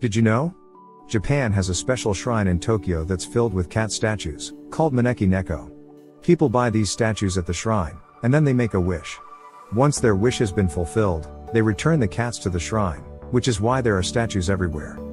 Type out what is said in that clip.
Did you know? Japan has a special shrine in Tokyo that's filled with cat statues, called Maneki Neko. People buy these statues at the shrine, and then they make a wish. Once their wish has been fulfilled, they return the cats to the shrine, which is why there are statues everywhere.